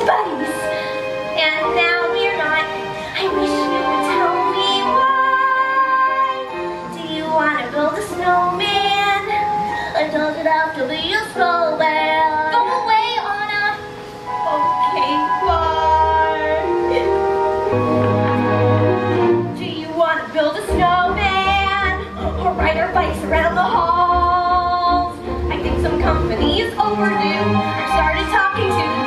buddies. And now we're not. I wish you would tell me why. Do you want to build a snowman? Or does it have to be a snowman? Go away, Anna. Okay, bye. Do you want to build a snowman? Or ride our bikes around the halls? I think some company is overdue. I started talking to